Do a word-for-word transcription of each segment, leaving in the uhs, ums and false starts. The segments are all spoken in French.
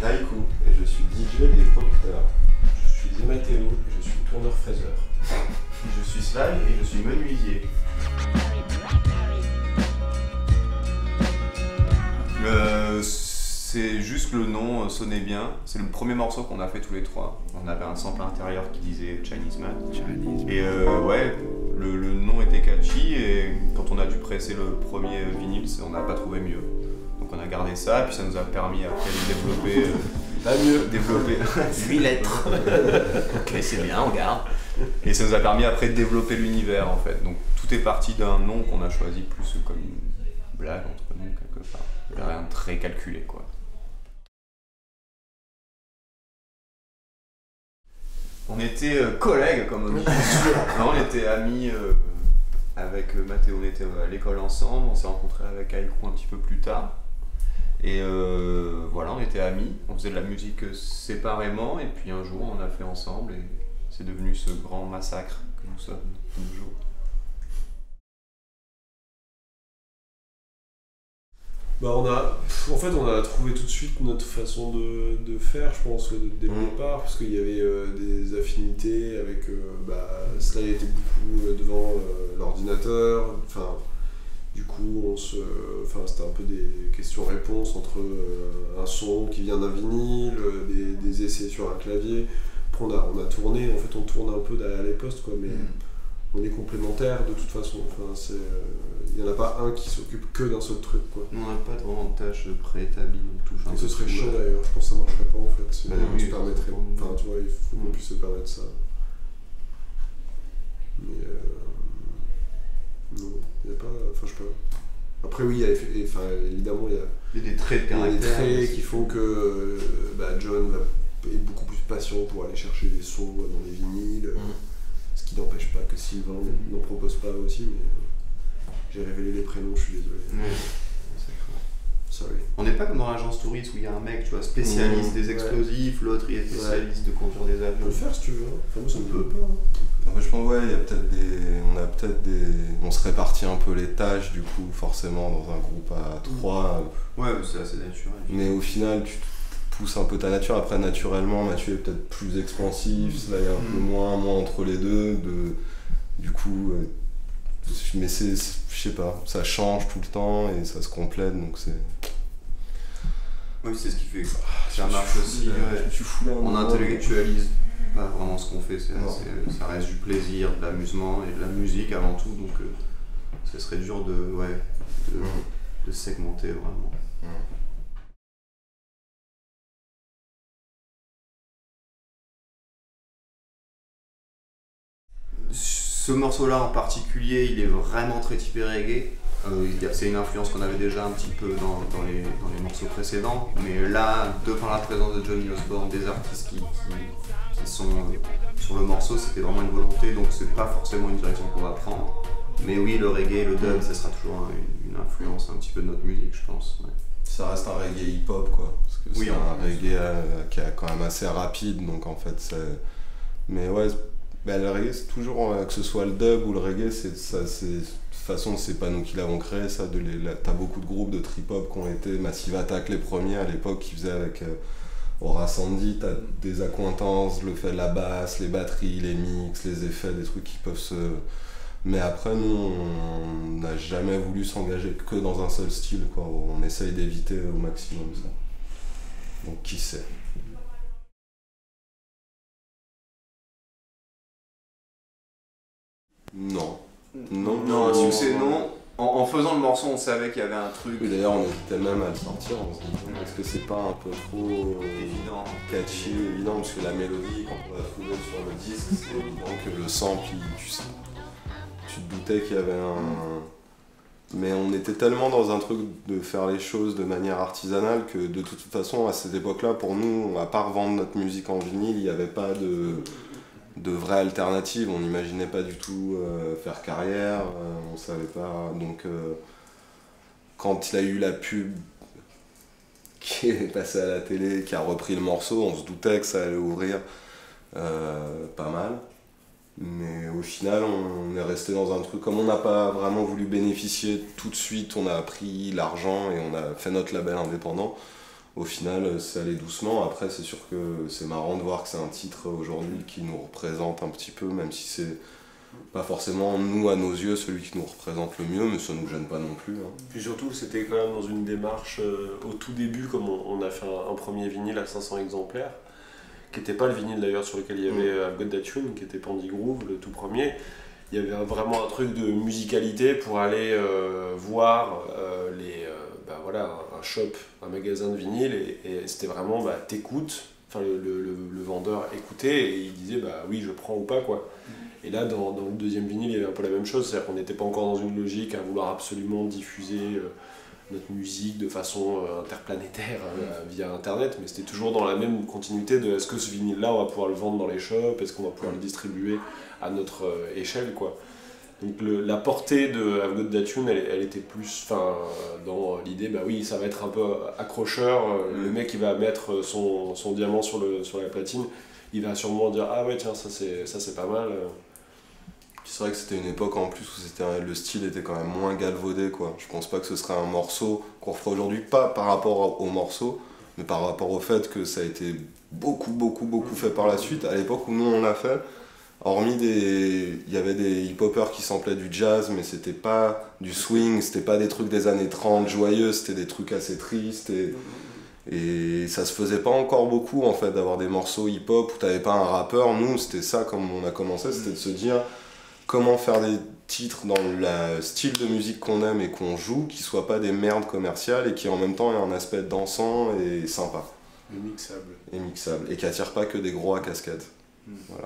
Haïku et je suis D J et producteur. Je suis Mathéo et je suis tourneur-fraiseur. Je suis Sval et je suis menuisier. Euh, c'est juste que le nom sonnait bien. C'est le premier morceau qu'on a fait tous les trois. On avait un sample intérieur qui disait Chinese Man. Chinese. Et euh, ouais, le, le nom était catchy et quand on a dû presser le premier vinyle, on n'a pas trouvé mieux. Donc on a gardé ça, puis ça nous a permis après de développer. Euh, Pas mieux. développer. huit lettres. Ok, c'est bien, on garde. Et ça nous a permis après de développer l'univers en fait. Donc tout est parti d'un nom qu'on a choisi plus comme une blague entre nous quelque part. Il n'y a rien de très calculé quoi. On était euh, collègues comme on dit. Non, on était amis euh, avec euh, Mathéo, on était euh, à l'école ensemble, on s'est rencontrés avec Haïku un petit peu plus tard. Et euh, voilà, on était amis, on faisait de la musique séparément et puis un jour on a fait ensemble et c'est devenu ce grand massacre que nous sommes toujours. Bah on a, en fait on a trouvé tout de suite notre façon de, de faire, je pense, dès le départ, parce qu'il y avait euh, des affinités avec, euh, bah, Sly était beaucoup euh, devant euh, l'ordinateur, enfin, du coup on se, enfin c'était un peu des questions-réponses entre euh, un son qui vient d'un vinyle, euh, des, des essais sur un clavier. Après on a, on a tourné, en fait on tourne un peu derrière les postes quoi, mais mm. on est complémentaires de toute façon, enfin c'est... Euh, il n'y en a pas un qui s'occupe que d'un seul truc quoi. On n'a pas vraiment de tâches préétablies, on touche un Et ce peu serait tout, chaud ouais. d'ailleurs, je pense que ça marcherait pas en fait, si Bah on oui, se permettrait, c'est enfin tu vois, il faut qu'on Mm. puisse se permettre ça. Mais euh... non, il n'y a pas, enfin je sais pas. Après oui, il y a, enfin, évidemment il y a, Il y a des traits de il y a caractère. des traits qui font que euh, bah, John va être beaucoup plus patient pour aller chercher des sons dans les vinyles, Mm. ce qui n'empêche pas que Sylvain n'en propose pas aussi, mais euh, j'ai révélé les prénoms, je suis désolé. Ouais, c'est clair. Sorry. On n'est pas comme dans l'agence touriste où il y a un mec, tu vois, spécialiste Mmh, des explosifs, l'autre il est spécialiste de conduire des On peut avions. le faire si tu veux, enfin moi ça me On peut. peut pas. Hein. Enfin, je pense ouais, il y a peut-être des, on a peut-être des, on se répartit un peu les tâches du coup forcément dans un groupe à trois. Ouais, mais c'est assez naturel. Mais au final tu pousses un peu ta nature. Après naturellement Mathieu est peut-être plus expansif, Sly est un peu Mm. moins, moins entre les deux. De, du coup, euh, mais c'est, c'est- je sais pas, ça change tout le temps et ça se complète donc c'est. Oui, c'est ce qui fait que ça Je me marche suis aussi. fou, là, Ouais. Je me suis fou là. un On moment. intellectualise pas vraiment ce qu'on fait, c'est, Non. c'est- ça reste du plaisir, de l'amusement et de la musique avant tout, donc euh, ce serait dur de, ouais, de, Mm. de segmenter vraiment. Mm. Ce morceau-là en particulier, il est vraiment très typé reggae. Euh, il y a- c'est une influence qu'on avait déjà un petit peu dans, dans, les, dans les morceaux précédents, mais là, de par la présence de Johnny Osborne, des artistes qui, qui, qui sont euh, sur le morceau, c'était vraiment une volonté, donc c'est pas forcément une direction qu'on va prendre. Mais oui, le reggae, le dub, ça sera toujours un- une, une influence un petit peu de notre musique, je pense. Ouais. Ça reste un reggae hip-hop quoi, parce que Oui, c'est en un plus. reggae euh, qui est quand même assez rapide, donc en fait c'est... Mais ouais, bah, le reggae c'est toujours, euh, que ce soit le dub ou le reggae, c'est, ça, c'est... de toute façon c'est pas nous qui l'avons créé ça, de les... là, t'as beaucoup de groupes de trip-hop qui ont été Massive Attack les premiers à l'époque qui faisaient avec euh, Aura Sandy, t'as des accointances, le fait de la basse, les batteries, les mix, les effets, des trucs qui peuvent se... Mais après, nous, on n'a jamais voulu s'engager que dans un seul style, quoi. On essaye d'éviter au maximum ça. Donc, qui sait? Non. Non, Non, un succès non. En, en faisant le morceau, on savait qu'il y avait un truc Et d'ailleurs, on hésitait même à le sortir en se disant est-ce que c'est pas un peu trop euh, évident. catchy, évident, parce que la mélodie, quand on l'a trouvée sur le disque, c'est évident que le sample, il- tu, sais, tu te doutais qu'il y avait un... Mais on était tellement dans un truc de faire les choses de manière artisanale que de toute façon, à cette époque-là, pour nous, à part vendre notre musique en vinyle, il n'y avait pas de, de vraie alternative. On n'imaginait pas du tout euh, faire carrière, euh, on savait pas. Donc, euh, quand il a eu la pub qui est passée à la télé, qui a repris le morceau, on se doutait que ça allait ouvrir euh, pas mal. Mais au final, on est resté dans un truc, comme on n'a pas vraiment voulu bénéficier tout de suite, on a pris l'argent et on a fait notre label indépendant. au final c'est allé doucement. Après c'est sûr que c'est marrant de voir que c'est un titre aujourd'hui qui nous représente un petit peu, même si c'est pas forcément nous à nos yeux celui qui nous représente le mieux, mais ça nous gêne pas non plus. Hein. Puis surtout c'était quand même dans une démarche euh, au tout début, comme on, on a fait un, un premier vinyle à cinq cents exemplaires, qui n'était pas le vinyle d'ailleurs sur lequel il y avait mmh. I've Got That Tune, qui était Pandy Groove, le tout premier. Il y avait un, vraiment un truc de musicalité pour aller euh, voir euh, les, euh, bah voilà, un, un shop, un magasin de vinyle, et, et c'était vraiment bah, t'écoutes, enfin le, le, le, le vendeur écoutait et il disait bah oui je prends ou pas quoi. Et là dans, dans le deuxième vinyle il y avait un peu la même chose, c'est-à-dire qu'on n'était pas encore dans une logique à vouloir absolument diffuser euh, notre musique de façon euh, interplanétaire euh, via internet, mais c'était toujours dans la même continuité de est-ce que ce vinyle là on va pouvoir le vendre dans les shops, est-ce qu'on va pouvoir le distribuer à notre euh, échelle quoi. Donc le, la portée de I've Got That Tune, elle, elle était plus dans l'idée, bah oui, ça va être un peu accrocheur, mmh. le mec il va mettre son, son diamant sur, le, sur la platine, il va sûrement dire ah ouais tiens ça c'est, ça c'est pas mal. C'est vrai que c'était une époque en plus où c'était, le style était quand même moins galvaudé quoi. Je pense pas que ce serait un morceau qu'on ferait aujourd'hui, pas par rapport au morceau, mais par rapport au fait que ça a été beaucoup beaucoup beaucoup fait par la suite. À l'époque où nous on l'a fait, hormis des... il y avait des hip-hoppers qui samplaient du jazz, mais c'était pas du swing, c'était pas des trucs des années trente joyeux, c'était des trucs assez tristes et, et ça se faisait pas encore beaucoup en fait d'avoir des morceaux hip-hop où t'avais pas un rappeur. Nous c'était ça comme on a commencé, c'était de se dire comment faire des titres dans le style de musique qu'on aime et qu'on joue, qui soient pas des merdes commerciales et qui en même temps aient un aspect dansant et sympa. Et mixable. Et mixable, et qui attire pas que des gros à casquette. Mmh. Voilà.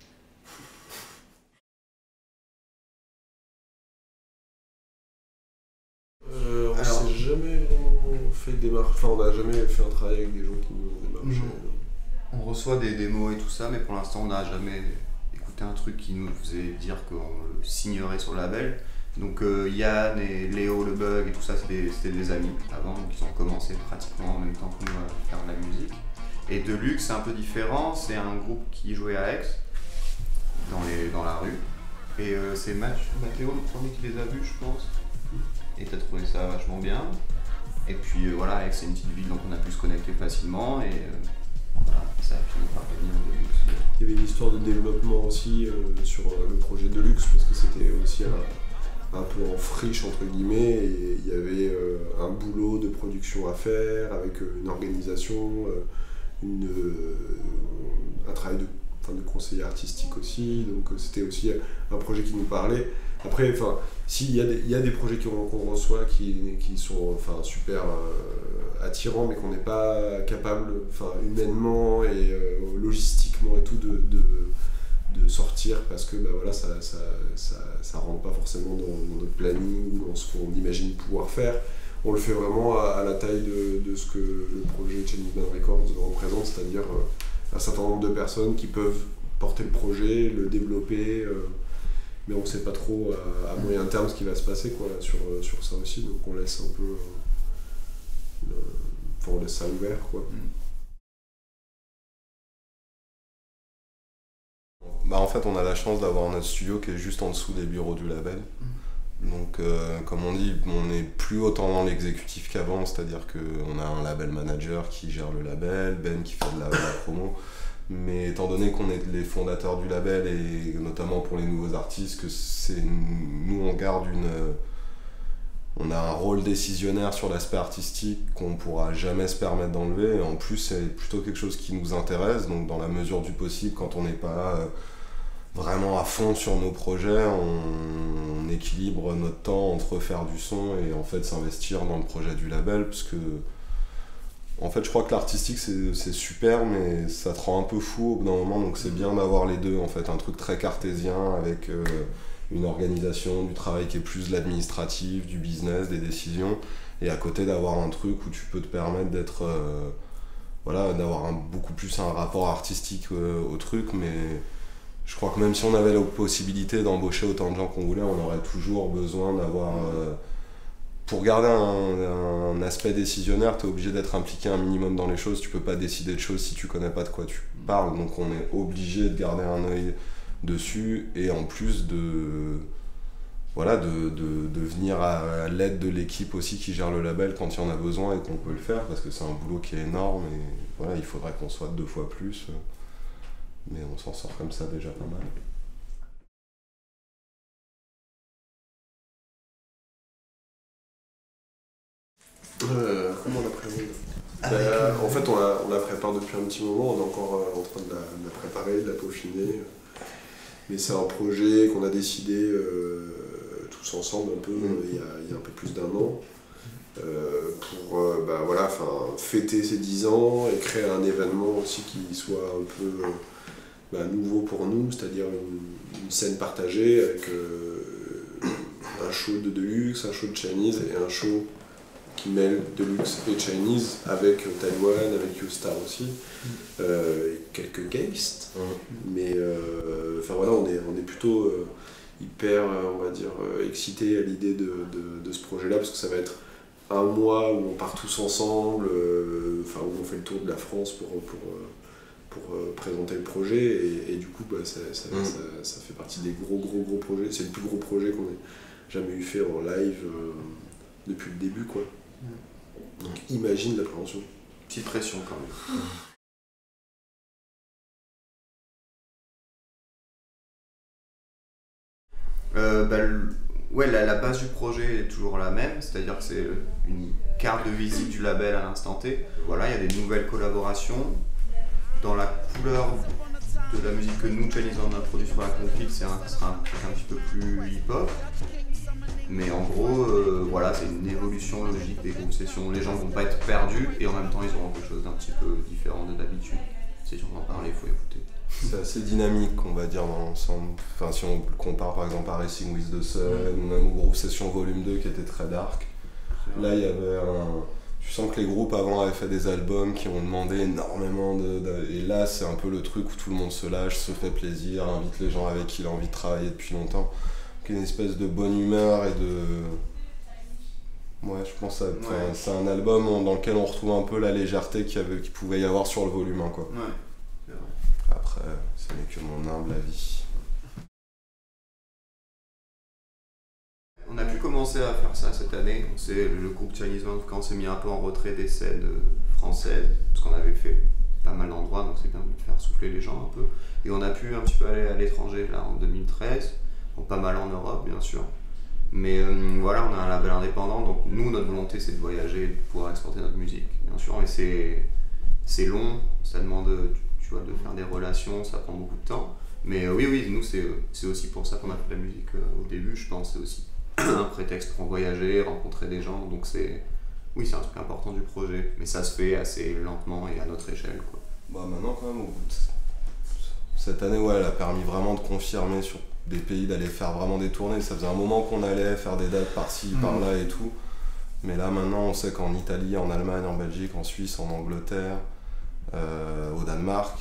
Euh, on Alors, s'est jamais vraiment fait démarcher, enfin on n'a jamais fait un travail avec des gens qui nous ont démarché. Mmh. On reçoit des démos et tout ça, mais pour l'instant on n'a jamais écouté un truc qui nous faisait dire qu'on le signerait sur le label. Donc euh, Yann et Léo le Bug et tout ça, c'était, c'était des amis avant, donc ils ont commencé pratiquement en même temps que nous à faire de la musique. Et Deluxe c'est un peu différent, c'est un groupe qui jouait à Aix, dans, les, dans la rue. Et euh, c'est Mathieu le premier qui les a vus je pense. Et t'as trouvé ça vachement bien. Et puis euh, voilà, Aix c'est une petite ville donc on a pu se connecter facilement et euh, voilà, ça a fini par devenir Deluxe. Il y avait une histoire de développement aussi euh, sur euh, le projet Deluxe parce que c'était aussi un, un peu en friche entre guillemets et il y avait euh, un boulot de production à faire avec euh, une organisation, euh, une, euh, un travail de, enfin, de conseiller artistique aussi, donc euh, c'était aussi un projet qui nous parlait. Après, enfin, s'il y a des, il y a des projets qu'on, qu'on reçoit qui, qui sont enfin, super euh, attirants, mais qu'on n'est pas capable, enfin, humainement et euh, logistiquement et tout, de, de, de sortir parce que bah, voilà, ça, ça, ça, ça rentre pas forcément dans, dans notre planning ou dans ce qu'on imagine pouvoir faire. On le fait vraiment à, à la taille de, de ce que le projet Chinese Band Records représente, c'est-à-dire euh, un certain nombre de personnes qui peuvent porter le projet, le développer. Euh, mais on ne sait pas trop à, à moyen terme ce qui va se passer quoi, sur, sur ça aussi, donc on laisse un peu euh, le, enfin on laisse ça ouvert quoi. Bah en fait on a la chance d'avoir notre studio qui est juste en dessous des bureaux du label, donc euh, comme on dit on n'est plus autant dans l'exécutif qu'avant, c'est-à-dire qu'on a un label manager qui gère le label, Ben qui fait de la, de la promo. Mais étant donné qu'on est les fondateurs du label et notamment pour les nouveaux artistes, que c'est nous on garde une, on a un rôle décisionnaire sur l'aspect artistique qu'on pourra jamais se permettre d'enlever. Et en plus c'est plutôt quelque chose qui nous intéresse, donc dans la mesure du possible, quand on n'est pas vraiment à fond sur nos projets, on, on équilibre notre temps entre faire du son et en fait s'investir dans le projet du label, parce que en fait, je crois que l'artistique c'est, c'est super, mais ça te rend un peu fou au bout d'un moment, donc c'est bien d'avoir les deux, en fait, un truc très cartésien avec euh, une organisation, du travail qui est plus de l'administratif, du business, des décisions, et à côté d'avoir un truc où tu peux te permettre d'être, euh, voilà, d'avoir un, beaucoup plus un rapport artistique euh, au truc, mais je crois que même si on avait la possibilité d'embaucher autant de gens qu'on voulait, on aurait toujours besoin d'avoir... Euh, pour garder un, un aspect décisionnaire, tu es obligé d'être impliqué un minimum dans les choses, tu peux pas décider de choses si tu connais pas de quoi tu parles, donc on est obligé de garder un œil dessus, et en plus de... voilà, de, de, de venir à, à l'aide de l'équipe aussi qui gère le label quand il y en a besoin et qu'on peut le faire, parce que c'est un boulot qui est énorme et voilà, il faudrait qu'on soit deux fois plus, mais on s'en sort comme ça déjà pas mal. Euh, comment on l'appréhende euh, En fait, on la, on la prépare depuis un petit moment, on est encore euh, en train de la, de la préparer, de la peaufiner. Mais c'est un projet qu'on a décidé euh, tous ensemble un peu, mmh. euh, il, y a, il y a un peu plus d'un an, euh, pour euh, bah, voilà, fêter ses dix ans et créer un événement aussi qui soit un peu euh, bah, nouveau pour nous, c'est-à-dire une, une scène partagée avec euh, un show de Deluxe, un show de Chinese et un show qui mêle Deluxe et Chinese avec Taïwan, avec YouStar aussi, mm. euh, et quelques guests. Mm. Mais euh, enfin voilà, on est, on est plutôt euh, hyper, on va dire, euh, excités à l'idée de, de, de ce projet-là, parce que ça va être un mois où on part tous ensemble, euh, enfin où on fait le tour de la France pour, pour, pour, pour euh, présenter le projet, et, et du coup bah, ça, ça, mm. ça, ça fait partie des gros gros gros projets. C'est le plus gros projet qu'on ait jamais eu fait en live euh, depuis le début, quoi. Donc imagine l'appréhension. Petite pression quand même. euh, bah, le... Ouais, la, la base du projet est toujours la même, c'est-à-dire que c'est une carte de visite du label à l'instant T. Voilà, il y a des nouvelles collaborations. Dans la couleur de la musique que nous, Chinese, on a produit sur la compil, c'est un, sera un truc un petit peu plus hip-hop. Mais en gros, euh, voilà, c'est une évolution logique des groupes sessions. Les gens vont pas être perdus et en même temps, ils auront quelque chose d'un petit peu différent de d'habitude. C'est sûr, on en parler, il faut écouter. C'est assez dynamique, on va dire, dans l'ensemble. Enfin, si on compare par exemple à Racing with the Sun, mmh. ou même au groupe Session Volume deux qui était très dark. Là, il y avait un... Tu sens que les groupes avant avaient fait des albums qui ont demandé énormément de, de... Et là, c'est un peu le truc où tout le monde se lâche, se fait plaisir, invite les gens avec qui il a envie de travailler depuis longtemps. Une espèce de bonne humeur et de... Ouais, je pense que ouais. c'est un album dans lequel on retrouve un peu la légèreté qu'il y avait, qu'il pouvait y avoir sur le volume un, quoi. Ouais, c'est vrai. Après, ce n'est que mon humble avis. On a pu commencer à faire ça cette année. C'est le groupe Chinese Band, quand on s'est mis un peu en retrait des scènes françaises, parce qu'on avait fait pas mal d'endroits, donc c'est bien de faire souffler les gens un peu. Et on a pu un petit peu aller à l'étranger là en deux mille treize. Pas mal en Europe, bien sûr. Mais euh, voilà, on a un label indépendant, donc nous, notre volonté, c'est de voyager et de pouvoir exporter notre musique, bien sûr. Et c'est, c'est long, ça demande, tu vois, de faire des relations, ça prend beaucoup de temps. Mais euh, oui, oui, nous, c'est, c'est aussi pour ça qu'on a fait de la musique euh, au début, je pense. C'est aussi un prétexte pour voyager, rencontrer des gens. Donc c'est, oui, c'est un truc important du projet. Mais ça se fait assez lentement et à notre échelle, quoi. Bah maintenant, quand même, au bout de... cette année, ouais, elle a permis vraiment de confirmer sur des pays, d'aller faire vraiment des tournées. Ça faisait un moment qu'on allait faire des dates par-ci, mmh. par-là et tout. Mais là maintenant on sait qu'en Italie, en Allemagne, en Belgique, en Suisse, en Angleterre, euh, au Danemark,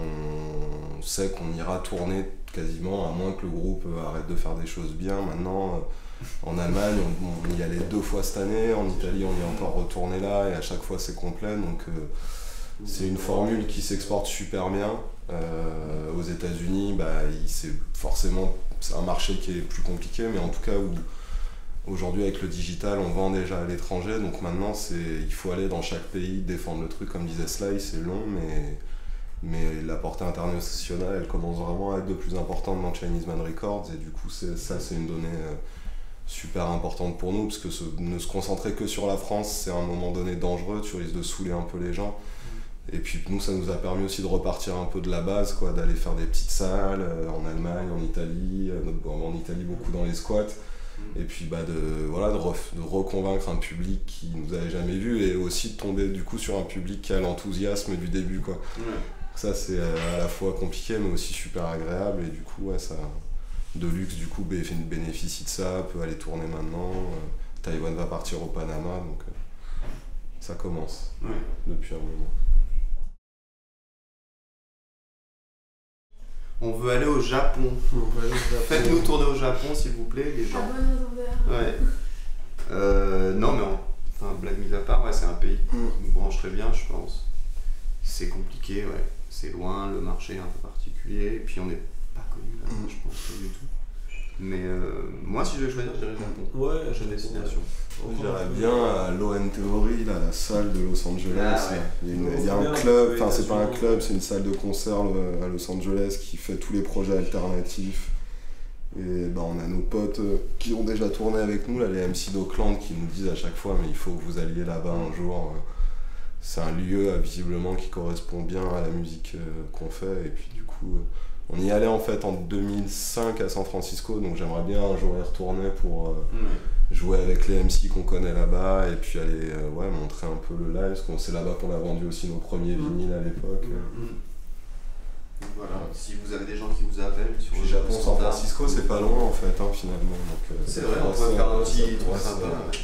on sait qu'on ira tourner quasiment, à moins que le groupe arrête de faire des choses bien. Maintenant, euh, en Allemagne, on, on y allait deux fois cette année, en Italie on y est encore retourné là, et à chaque fois c'est complet. Donc euh, c'est une formule qui s'exporte super bien. Euh, aux États-Unis, bah, c'est forcément c'est un marché qui est plus compliqué, mais en tout cas où aujourd'hui avec le digital on vend déjà à l'étranger, donc maintenant c'est, il faut aller dans chaque pays défendre le truc, comme disait Sly, c'est long, mais, mais la portée internationale elle commence vraiment à être de plus importante dans Chinese Man Records, et du coup c'est, ça c'est une donnée euh, super importante pour nous, parce que se, ne se concentrer que sur la France c'est à un moment donné dangereux, tu risques de saouler un peu les gens. Et puis nous, ça nous a permis aussi de repartir un peu de la base, quoi, d'aller faire des petites salles euh, en Allemagne, en Italie, euh, en Italie beaucoup dans les squats, et puis bah, de, voilà, de, ref, de reconvaincre un public qui nous avait jamais vu, et aussi de tomber du coup sur un public qui a l'enthousiasme du début, quoi. Ouais. Ça c'est à la fois compliqué mais aussi super agréable, et du coup ouais, ça, Deluxe du coup bénéficie de ça, peut aller tourner maintenant, euh, Taïwan va partir au Panama, donc euh, ça commence ouais. depuis un moment. On veut aller au Japon. Aller au Japon. Faites-nous tourner au Japon, s'il vous plaît, les gens. Ouais. Euh, non, mais en, enfin, blague mise à part, ouais, c'est un pays qui nous brancherait bien, je pense. C'est compliqué, ouais. C'est loin, le marché est un peu particulier, et puis on n'est pas connu là, je pense pas du tout. Mais euh, moi, si je vais choisir, je dirais Japon. Ouais, Prochaine destination. J'irais bien à l'O N Theory, là, la salle de Los Angeles. Ah ouais. Il y a, une- il y a Bien, un club, ouais, enfin c'est pas un bien. club, c'est une salle de concert euh, à Los Angeles qui fait tous les projets alternatifs. Et bah, on a nos potes euh, qui ont déjà tourné avec nous, là, les M C d'Oakland, qui nous disent à chaque fois mais il faut que vous alliez là-bas un jour. C'est un lieu euh, visiblement qui correspond bien à la musique euh, qu'on fait. Et puis du coup, euh, on y allait en fait en deux mille cinq à San Francisco, donc j'aimerais bien un jour y retourner pour... Euh, Ouais. jouer avec les M C qu'on connaît là-bas et puis aller euh, ouais, montrer un peu le live parce qu'on c'est là-bas qu'on a vendu aussi nos premiers Mm. vinyles à l'époque. Mm. Voilà, si vous avez des gens qui vous appellent sur Puis le Japon, San standard, Francisco, c'est pas loin en fait hein, finalement. Donc, euh, C'est ça vrai, on pourrait peut se- faire un ça petit truc pourrait se- sympa. Ouais.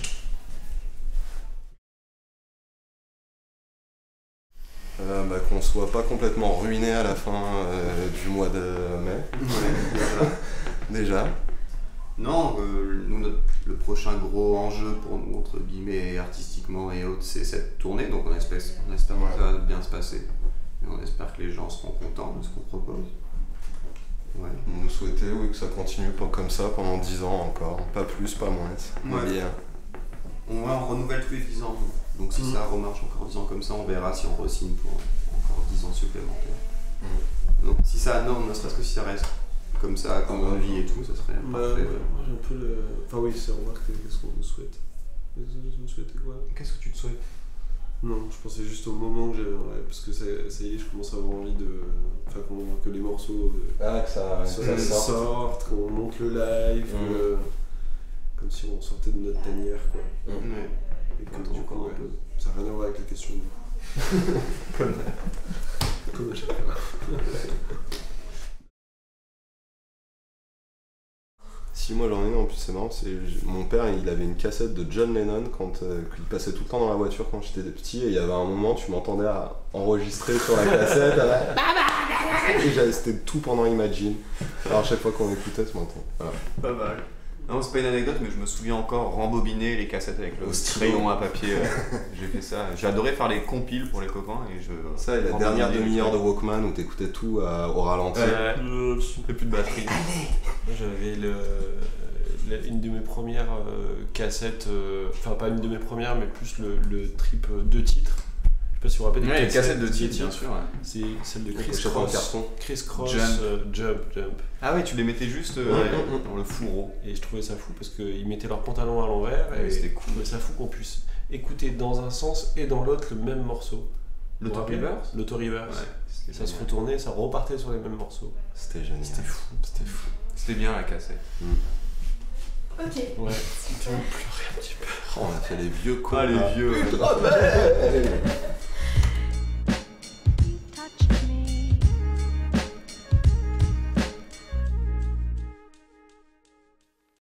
Euh, bah, qu'on soit pas complètement ruiné à la fin euh, du mois de mai. Ouais, voilà. Déjà. Non, euh, nous, notre- le prochain gros enjeu pour nous, entre guillemets, artistiquement et autres, c'est cette tournée. Donc on espère, on espère Ouais. que ça va bien se passer. Et on espère que les gens seront contents de ce qu'on propose. Ouais. On nous souhaitait oui, que ça continue pas comme ça pendant dix ans encore. Pas plus, pas moins. Ouais. Bien. On, ouais, on renouvelle tous les dix ans. nous. Donc si Mm. ça remarche encore dix ans comme ça, on verra si on re-signe pour encore dix ans supplémentaires. Donc si ça, non, ne serait-ce que si ça reste comme ça, comme on vit et tout, ça serait Bah, parfait. ouais, moi j'ai un peu le. Enfin, oui, c'est remarque, qu'est-ce qu'on nous souhaite. Vous nous souhaitez quoi? Qu'est-ce que tu te souhaites? Non, je pensais juste au moment que j'avais. Ouais, parce que ça, ça y est, je commence à avoir envie de. Enfin, qu'on- que les morceaux de- Ah, que ça, se ça sorte. sortent, qu'on monte le live, Mm. que- comme si on sortait de notre tanière, quoi. Ouais. Et que Attends du encore coup, un ouais, peu. ça n'a rien à voir avec la question. Comme- Comme à chaque fois. Si moi j'en ai une en plus c'est marrant, c'est mon père il avait une cassette de John Lennon quand euh, qu'il passait tout le temps dans la voiture quand j'étais petit et il y avait un moment tu m'entendais à- enregistrer sur la cassette à la- et j'avais- c'était tout pendant Imagine. Alors à chaque fois qu'on écoutait tu m'entends. Voilà. Pas mal. Non, c'est pas une anecdote, mais je me souviens encore rembobiner les cassettes avec le Au stylo. crayon à papier. euh, J'ai fait ça. J'ai adoré faire les compiles pour les copains et je. Ça et la rembobinais dernière les demi-heure de trucs. Walkman où t'écoutais tout à- au ralenti. Ouais. Euh, J'ai plus de batterie. Moi j'avais le, le- une de mes premières euh, cassettes, euh, enfin pas une de mes premières, mais plus le, le trip euh, deux titres. Je sais pas si vous vous rappelez des Ouais, les cassettes de deux titres, bien sûr. Ouais. C'est celle de Chris Chris Cross. Cross. carton. Chris Cross, Jump. euh, Jump, Jump. Ah ouais, tu les mettais juste euh, Ouais. ouais, dans le fourreau. Et je trouvais ça fou parce qu'ils mettaient leurs pantalons à l'envers Ouais, et c'était je cool. trouvais ça fou qu'on puisse écouter dans un sens et dans l'autre le même morceau. Vous vous rappelez L'auto-reverse. L'auto-reverse. Ouais, c'était Ça se génial. retournait, ça repartait sur les mêmes morceaux. C'était génial. C'était fou, c'était fou. C'était bien la cassette. Ok. Ouais, ça me fait pleurer un petit peu. Oh, on a fait les vieux cons. Ah, les là. vieux. Ah, ben